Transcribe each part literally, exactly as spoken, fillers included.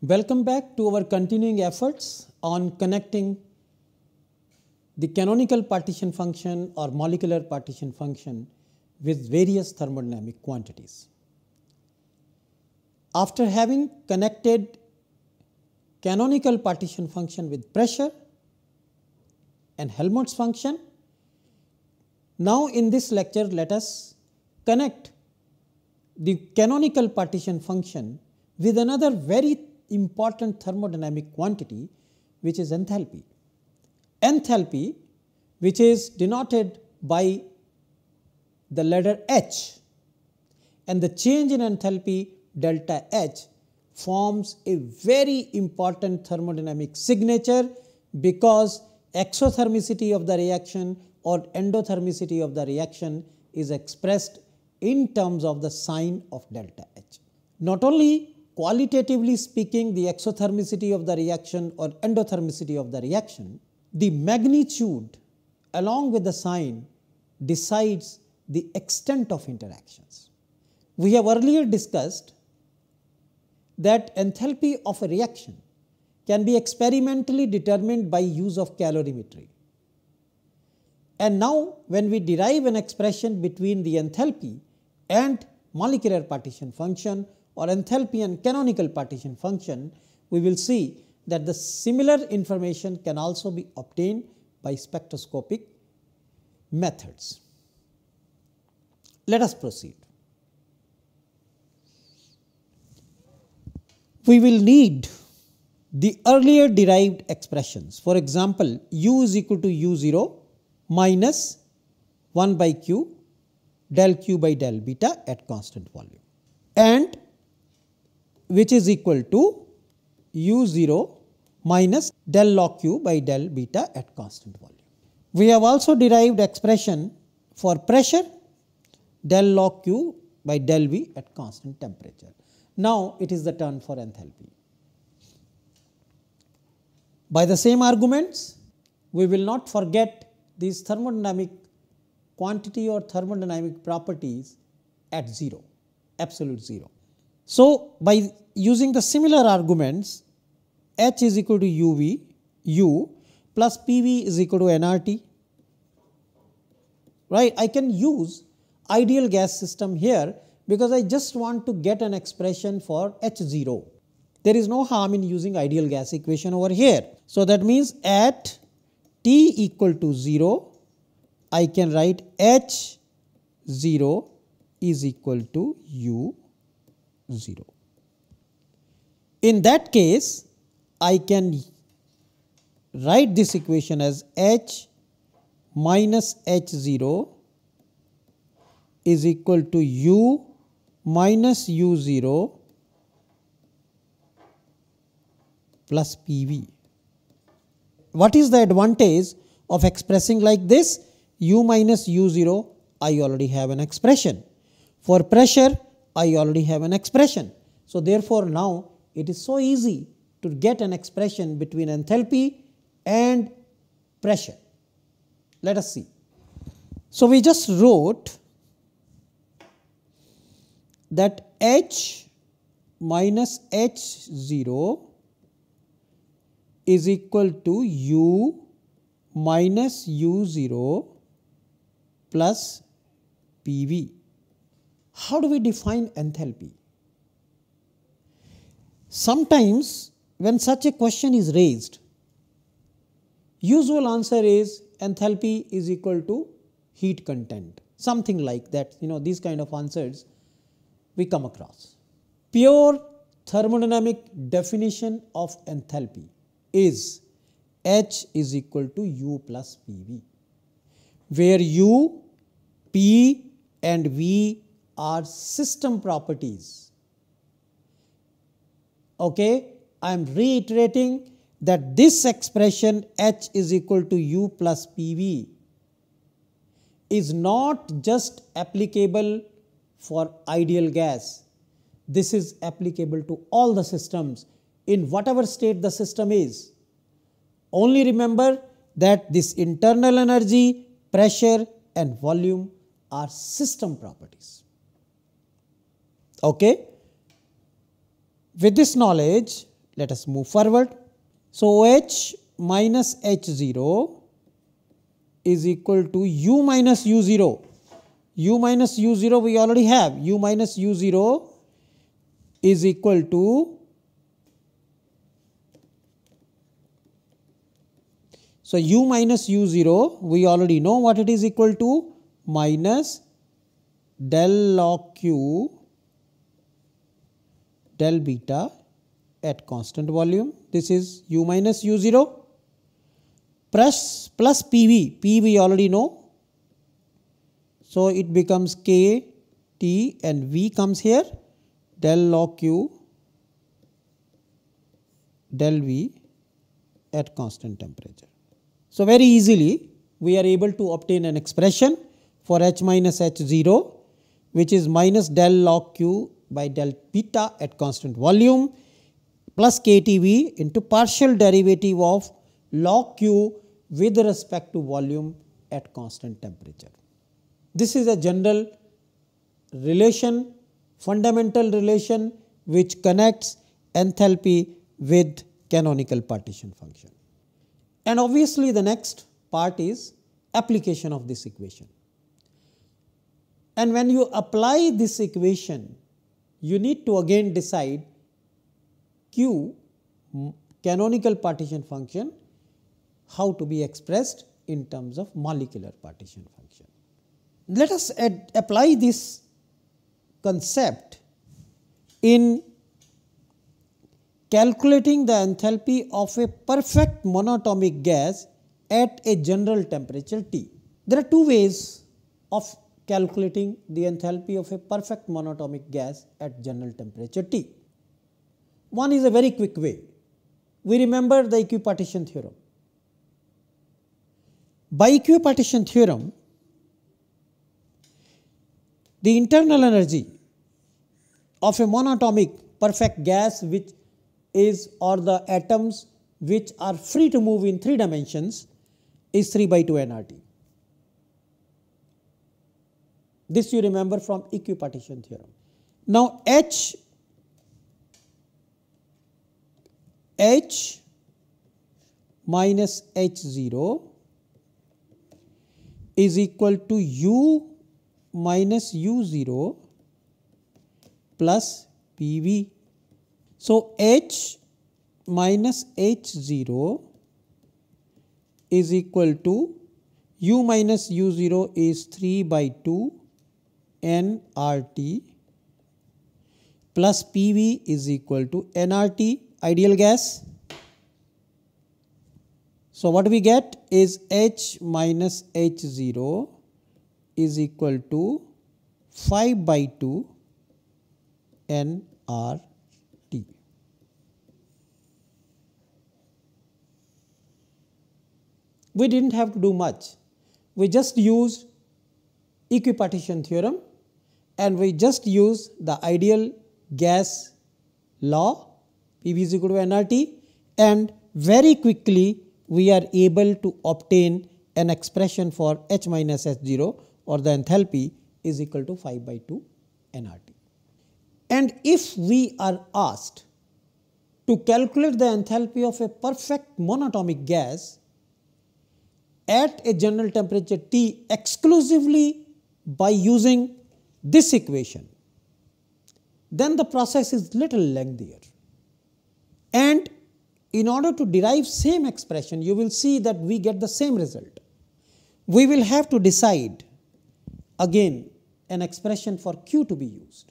Welcome back to our continuing efforts on connecting the canonical partition function or molecular partition function with various thermodynamic quantities. After having connected canonical partition function with pressure and Helmholtz function, now in this lecture let us connect the canonical partition function with another very important thermodynamic quantity, which is enthalpy. Enthalpy, which is denoted by the letter H, and the change in enthalpy delta H forms a very important thermodynamic signature, because exothermicity of the reaction or endothermicity of the reaction is expressed in terms of the sign of delta H. Not only qualitatively speaking the exothermicity of the reaction or endothermicity of the reaction, the magnitude along with the sign decides the extent of interactions. We have earlier discussed that enthalpy of a reaction can be experimentally determined by use of calorimetry. And now when we derive an expression between the enthalpy and molecular partition function or enthalpy and canonical partition function, we will see that the similar information can also be obtained by spectroscopic methods. Let us proceed. We will need the earlier derived expressions. For example, U is equal to U zero minus one by Q del Q by del beta at constant volume, and which is equal to U zero minus del log Q by del beta at constant volume. We have also derived expression for pressure del log Q by del V at constant temperature. Now it is the turn for enthalpy. By the same arguments, we will not forget these thermodynamic quantity or thermodynamic properties at zero, absolute zero. So by using the similar arguments, H is equal to U V, U plus P V is equal to N R T, right. I can use ideal gas system here because I just want to get an expression for H zero. There is no harm in using ideal gas equation over here. So that means at T equal to zero, I can write H zero is equal to U zero. In that case, I can write this equation as H minus H zero is equal to U minus U zero plus P V. What is the advantage of expressing like this? U minus U zero, I already have an expression. For pressure, I already have an expression. So therefore now it is so easy to get an expression between enthalpy and pressure. Let us see. So we just wrote that H minus H zero is equal to U minus U zero plus P V. How do we define enthalpy? Sometimes when such a question is raised, usual answer is enthalpy is equal to heat content, something like that. You know, these kind of answers we come across. Pure thermodynamic definition of enthalpy is H is equal to U plus P V, where U, P and V are system properties. Okay, I am reiterating that this expression H is equal to U plus P V is not just applicable for ideal gas. This is applicable to all the systems in whatever state the system is. Only remember that this internal energy, pressure and volume are system properties. Okay. With this knowledge, let us move forward. So, OH minus H zero is equal to U minus U zero. U minus U zero we already have. U minus U zero is equal to, so U minus U zero we already know what it is equal to, minus del log Q del beta at constant volume. This is U minus U zero plus, plus P V. P we already know. So, it becomes K T and V comes here, del log Q del V at constant temperature. So, very easily we are able to obtain an expression for H minus H zero, which is minus del log Q by del beta at constant volume plus K T V into partial derivative of log Q with respect to volume at constant temperature. This is a general relation, fundamental relation which connects enthalpy with canonical partition function. And obviously the next part is application of this equation. And when you apply this equation, you need to again decide Q, canonical partition function, how to be expressed in terms of molecular partition function. Let us add, apply this concept in calculating the enthalpy of a perfect monatomic gas at a general temperature T. There are two ways of calculating the enthalpy of a perfect monatomic gas at general temperature T. One is a very quick way. We remember the equipartition theorem. By equipartition theorem, the internal energy of a monatomic perfect gas which is, or the atoms which are free to move in three dimensions, is three by two N R T. This you remember from equipartition theorem. Now H, H minus H zero is equal to U minus U zero plus P V. So, H minus H zero is equal to U minus U zero is three by two N R T plus P V is equal to N R T, ideal gas. So, what we get is H minus H zero is equal to five by two N R T. We did not have to do much. We just used equipartition theorem and we just use the ideal gas law, P V is equal to N R T, and very quickly we are able to obtain an expression for H minus H zero, or the enthalpy is equal to five by two N R T. And if we are asked to calculate the enthalpy of a perfect monatomic gas at a general temperature T exclusively by using this equation, then the process is little lengthier. And in order to derive same expression, you will see that we get the same result. We will have to decide again an expression for Q to be used.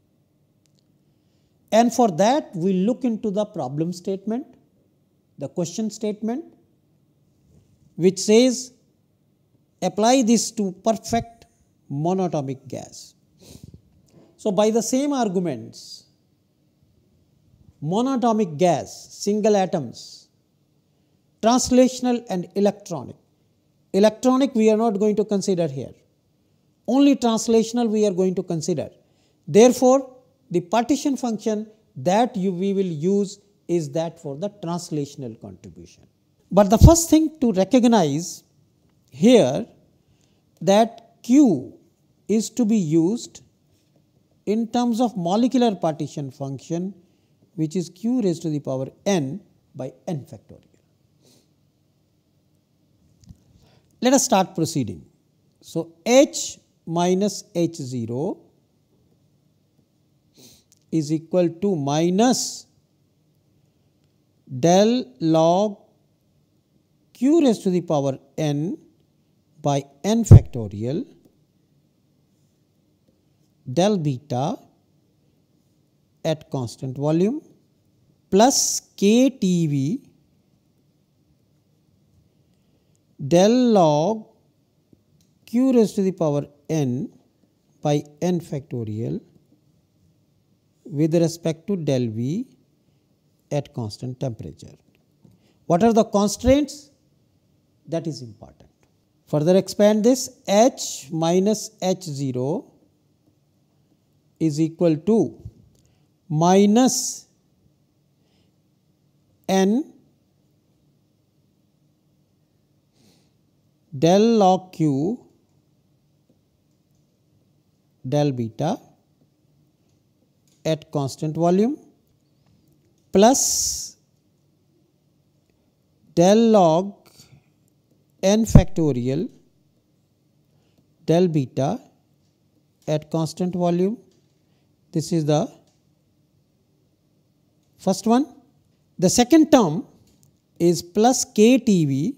And for that we look into the problem statement, the question statement, which says apply this to perfect monatomic gas. So, by the same arguments, monatomic gas, single atoms, translational and electronic. Electronic we are not going to consider here, only translational we are going to consider. Therefore, the partition function that you, we will use is that for the translational contribution. But the first thing to recognize here that Q is to be used in terms of molecular partition function which is q raised to the power n by n factorial. Let us start proceeding. So, h minus h zero is equal to minus del log q raised to the power n by n factorial del beta at constant volume plus k T V del log q raised to the power n by n factorial with respect to del V at constant temperature. What are the constraints? That is important. Further expand this, h minus h zero is equal to minus n del log q del beta at constant volume plus del log n factorial del beta at constant volume. This is the first one. The second term is plus k T V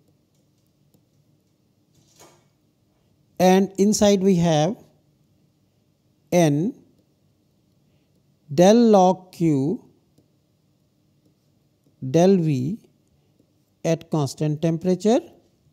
and inside we have n del log q del V at constant temperature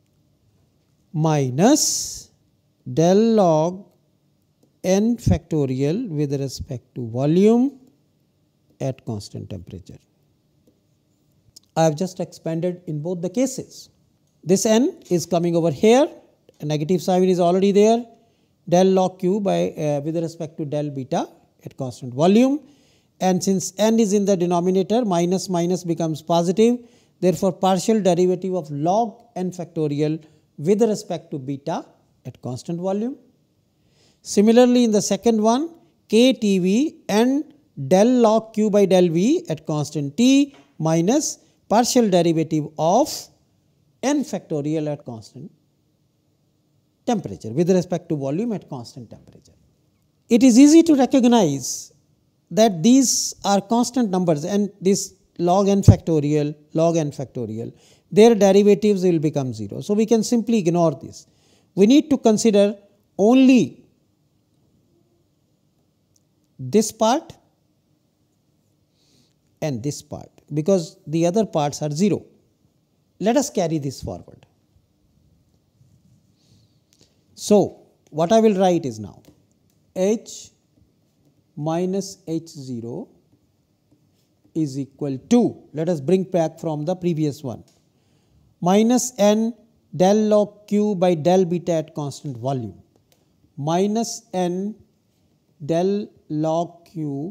minus del log n factorial with respect to volume at constant temperature. I have just expanded in both the cases. This n is coming over here, a negative sign is already there, del log q by uh, with respect to del beta at constant volume, and since n is in the denominator, minus minus becomes positive, therefore partial derivative of log n factorial with respect to beta at constant volume. Similarly, in the second one, k T V and del log q by del V at constant t minus partial derivative of n factorial at constant temperature with respect to volume at constant temperature. It is easy to recognize that these are constant numbers, and this log n factorial, log n factorial, their derivatives will become zero. So, we can simply ignore this. We need to consider only this part and this part, because the other parts are zero. Let us carry this forward. So, what I will write is now h minus h zero is equal to, let us bring back from the previous one, minus n del log q by del beta at constant volume minus n del log q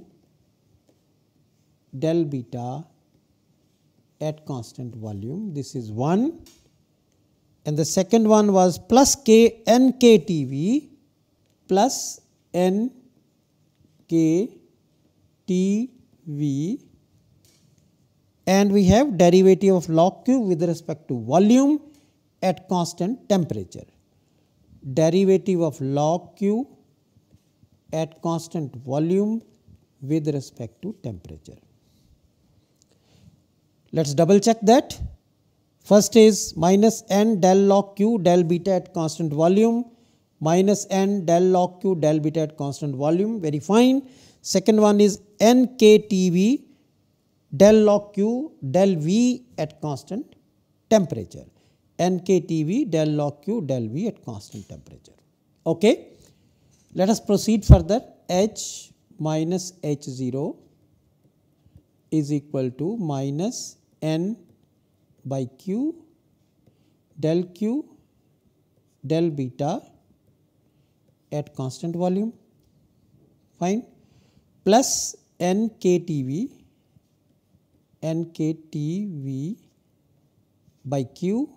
del beta at constant volume. This is one, and the second one was plus k n k T V plus n k T V, and we have derivative of log q with respect to volume at constant temperature. Derivative of log q at constant volume with respect to temperature. Let us double check that. First is minus n del log q del beta at constant volume minus n del log q del beta at constant volume, very fine. Second one is n k T V del log q del V at constant temperature. N k T V del log q del V at constant temperature. Okay. Let us proceed further. H minus h zero is equal to minus n by q del q del beta at constant volume, fine, plus n k T V n k T V by q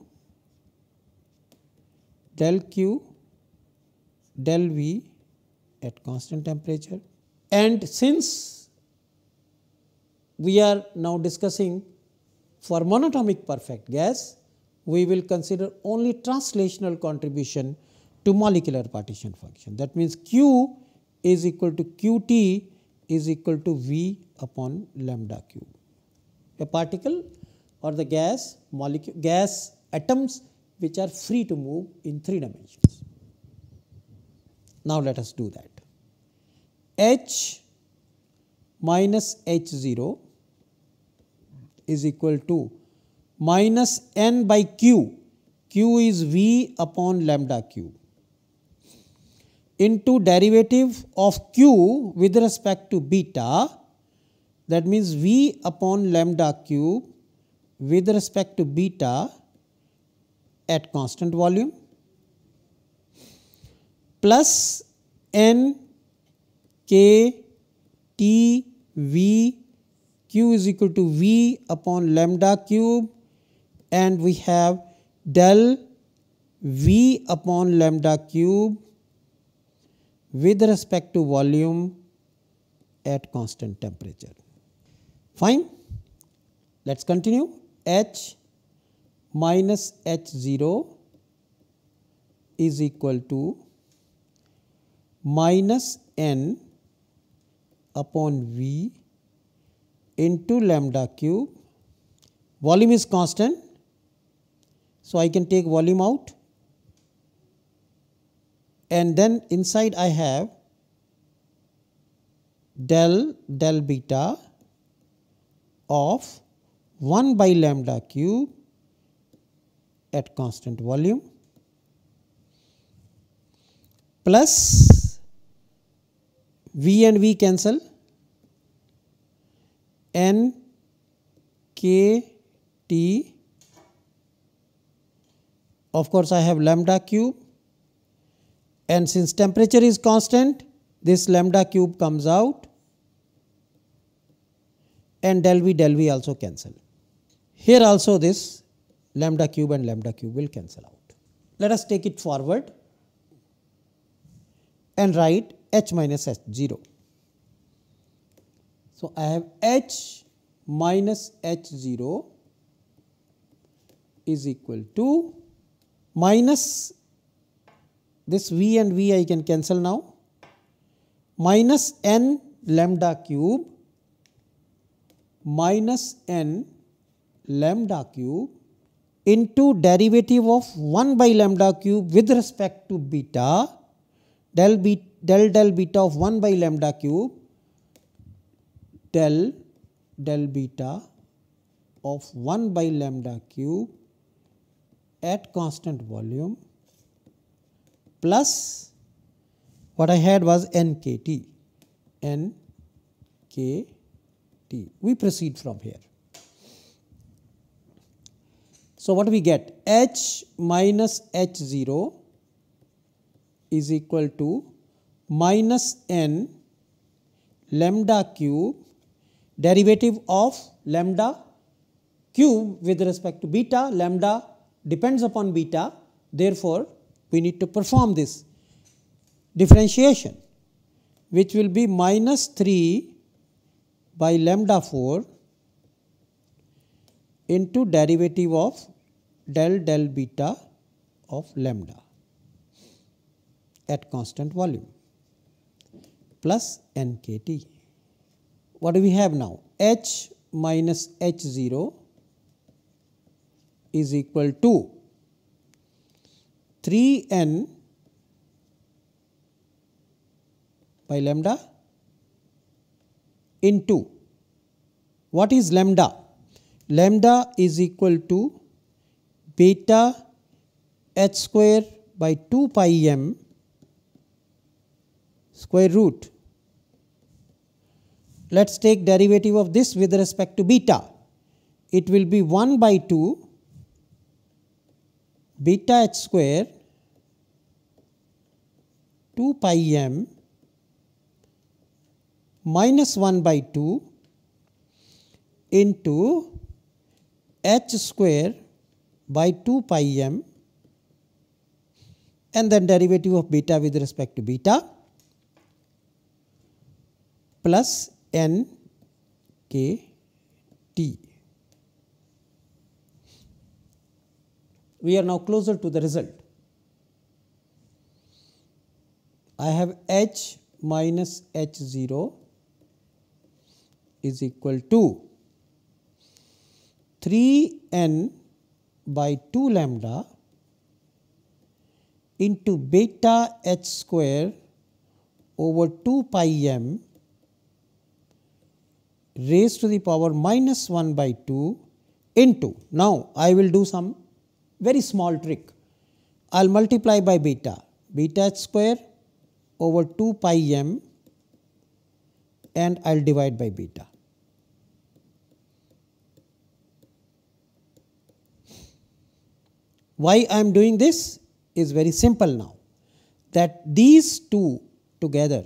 del q del V at constant temperature. And since we are now discussing for monatomic perfect gas, we will consider only translational contribution to molecular partition function. That means Q is equal to Q T is equal to V upon lambda cube. A particle or the gas molecule gas atoms which are free to move in three dimensions. Now let us do that. H minus H zero is equal to minus N by Q. Q is V upon lambda cube into derivative of Q with respect to beta, that means V upon lambda cube with respect to beta at constant volume, plus N K T V, Q is equal to V upon lambda cube, and we have del V upon lambda cube with respect to volume at constant temperature. Fine. Let us continue. H minus H zero is equal to minus N upon V into lambda cube. Volume is constant, so I can take volume out, and then inside I have del del beta of one by lambda cube at constant volume plus V and V cancel, N K T, of course I have lambda cube, and since temperature is constant, this lambda cube comes out, and del V del V also cancel. Here also this lambda cube and lambda cube will cancel out. Let us take it forward and write H minus H zero. So I have H minus H zero is equal to minus this V and V I can cancel now, minus N lambda cube minus N lambda cube into derivative of one by lambda cube with respect to beta, del, be, del del beta of one by lambda cube, del del beta of one by lambda cube at constant volume plus what I had was N K T, N K T. We proceed from here. So what we get? H minus H zero is equal to minus N lambda cube, derivative of lambda cube with respect to beta. Lambda depends upon beta, therefore we need to perform this differentiation, which will be minus three by lambda four into derivative of del del beta of lambda at constant volume plus N K T. What do we have now? H minus H zero is equal to three N by lambda into what is lambda? Lambda is equal to beta H square by two pi m square root. Let us take derivative of this with respect to beta. It will be one by two beta H square two pi m minus one by two into H square by two pi m, and then derivative of beta with respect to beta plus N K T. We are now closer to the result. I have H minus H zero is equal to three n by two lambda into beta H square over two pi m raised to the power minus one by two into, now I will do some very small trick. I will multiply by beta, beta H square over two pi m, and I will divide by beta. Why I am doing this is very simple now, that these two together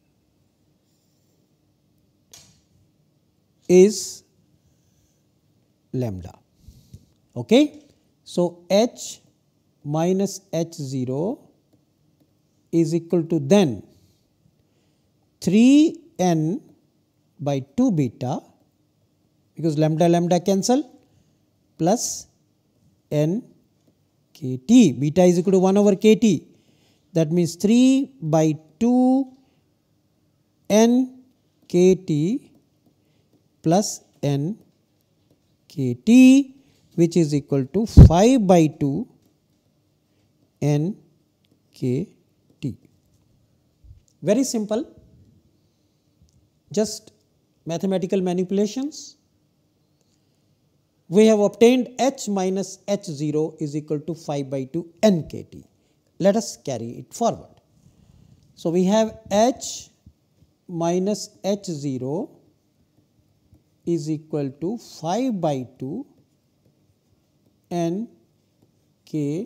is lambda. Okay? So, H minus H zero is equal to then three n by two beta, because lambda lambda cancel, plus n kt. Beta is equal to one over kt. That means three by two n kt plus n kt, which is equal to five by two n kt. Very simple, just mathematical manipulations. We have obtained H minus H zero is equal to five by two n kt. Let us carry it forward. So, we have H minus H zero is equal to five by two n kt.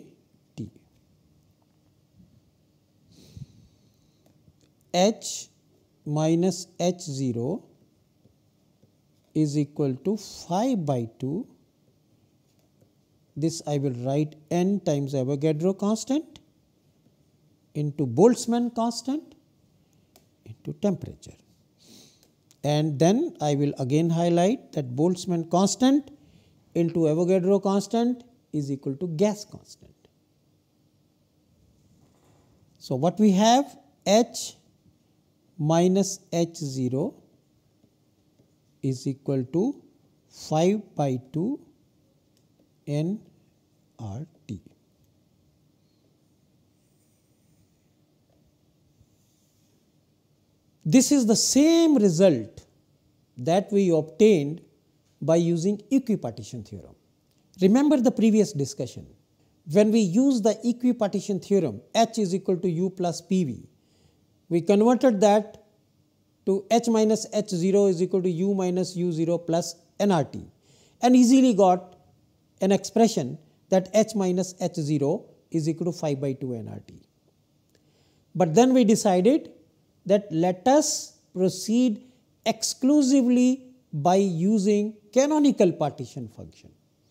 H minus H zero is equal to five by two. This I will write n times Avogadro constant into Boltzmann constant into temperature. And then I will again highlight that Boltzmann constant into Avogadro constant is equal to gas constant. So, what we have, H minus H zero is equal to five by two n R T. This is the same result that we obtained by using equipartition theorem. Remember the previous discussion. When we use the equipartition theorem, H is equal to U plus P V, we converted that to H minus H zero is equal to U minus U zero plus N R T, and easily got an expression that H minus H zero is equal to five by two N R T. But then we decided that let us proceed exclusively by using canonical partition function.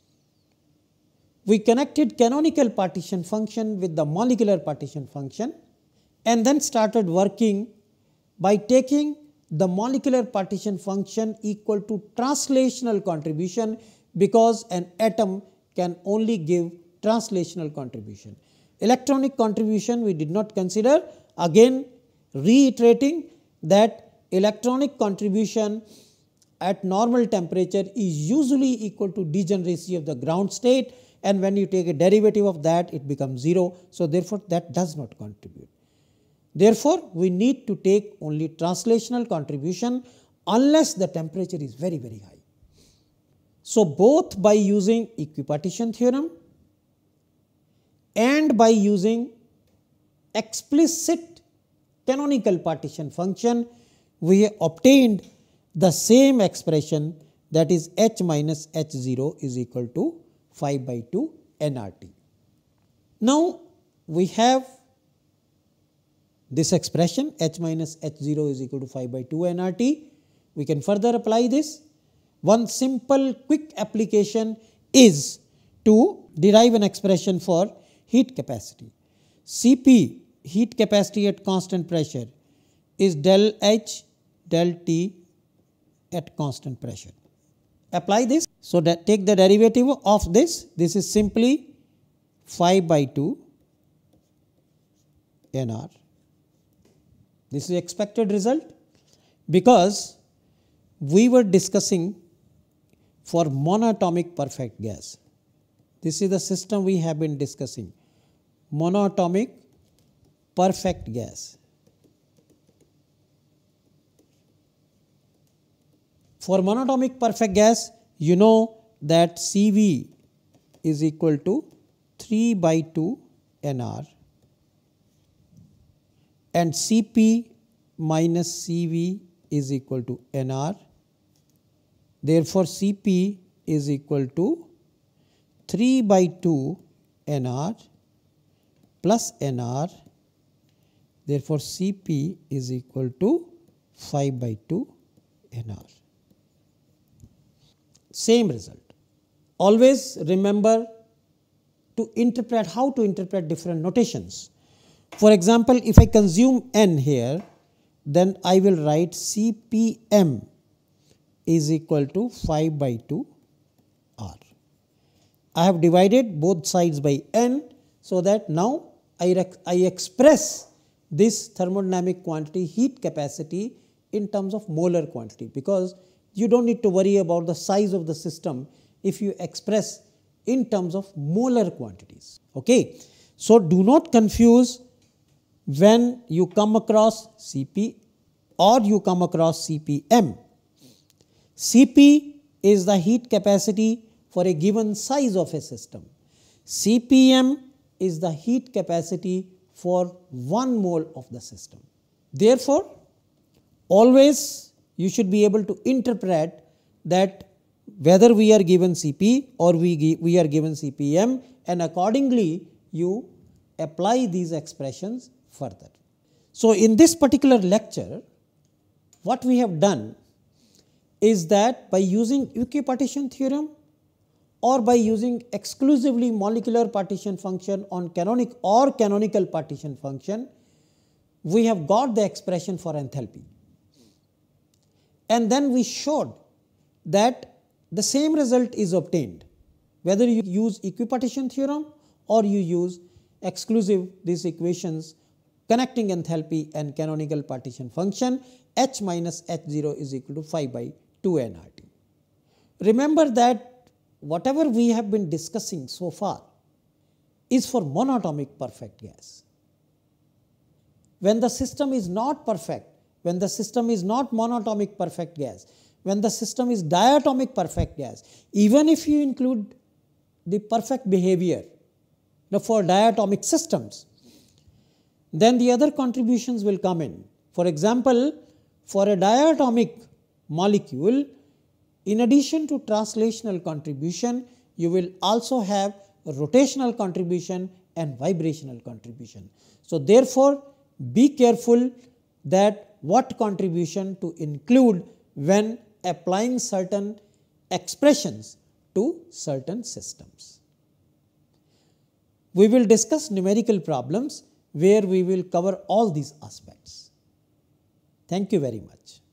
We connected canonical partition function with the molecular partition function and then started working by taking the molecular partition function equal to translational contribution, because an atom can only give translational contribution. Electronic contribution we did not consider, again reiterating that electronic contribution at normal temperature is usually equal to degeneracy of the ground state, and when you take a derivative of that it becomes zero. So, therefore, that does not contribute. Therefore, we need to take only translational contribution unless the temperature is very very high. So, both by using equipartition theorem and by using explicit canonical partition function, we obtained the same expression, that is H minus H zero is equal to five by two N R T. Now, we have this expression H minus H zero is equal to five by two N R T. We can further apply this. One simple quick application is to derive an expression for heat capacity. C P, heat capacity at constant pressure, is del H del T at constant pressure. apply this. So that take the derivative of this. This is simply five by two N R. This is the expected result, because we were discussing for monatomic perfect gas. This is the system we have been discussing, monatomic perfect gas. For monatomic perfect gas, you know that C V is equal to three by two N R and C P minus C V is equal to N R. Therefore, C P is equal to three by two N R plus N R. Therefore, C P is equal to five by two N R. Same result. Always remember to interpret, how to interpret different notations. For example, if I consume N here, then I will write C P M is equal to five by two R. I have divided both sides by N, so that now I, I express this thermodynamic quantity, heat capacity, in terms of molar quantity, because you don't need to worry about the size of the system if you express in terms of molar quantities. Okay. So do not confuse when you come across C P or you come across C P M. C P is the heat capacity for a given size of a system. C P M is the heat capacity for one mole of the system. Therefore, always you should be able to interpret that whether we are given C P or we, we are given C P M, and accordingly you apply these expressions further. So in this particular lecture, what we have done is that by using equipartition theorem or by using exclusively molecular partition function on canonic or canonical partition function, we have got the expression for enthalpy. And then we showed that the same result is obtained whether you use equipartition theorem or you use exclusive these equations connecting enthalpy and canonical partition function. H minus H zero is equal to five by two N R T. Remember that whatever we have been discussing so far is for monatomic perfect gas. When the system is not perfect, when the system is not monatomic perfect gas, when the system is diatomic perfect gas, even if you include the perfect behavior for diatomic systems, then the other contributions will come in. For example, for a diatomic molecule, in addition to translational contribution, you will also have a rotational contribution and vibrational contribution. So therefore, be careful that what contribution to include when applying certain expressions to certain systems. We will discuss numerical problems where we will cover all these aspects. Thank you very much.